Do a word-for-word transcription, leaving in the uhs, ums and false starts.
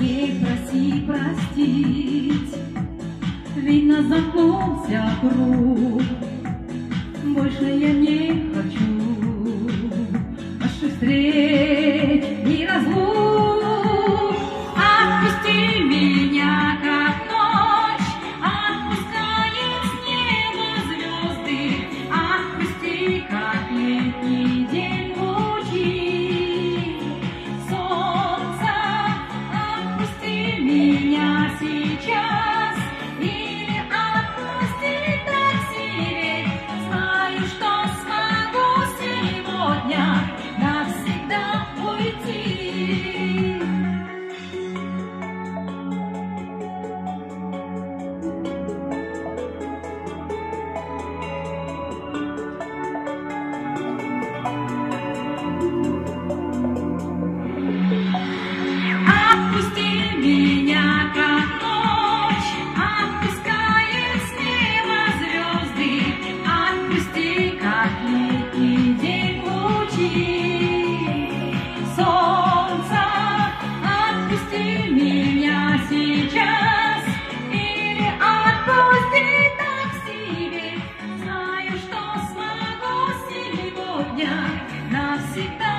не проси простить, видно, замкнулся круг. Больше я не хочу наших встреч и разлук. Отпусти меня, как ночь отпускает с неба звезды. Отпусти, как летний день лучи солнца. Отпусти меня сейчас или отпусти так себе. Знаю, что смогу сегодня навсегда уйти. Отпусти меня, как ночь отпускает с неба звезды. Отпусти, как летний день лучи солнца. Отпусти меня сейчас или отпусти так себе. Знаю, что смогу сегодня навсегда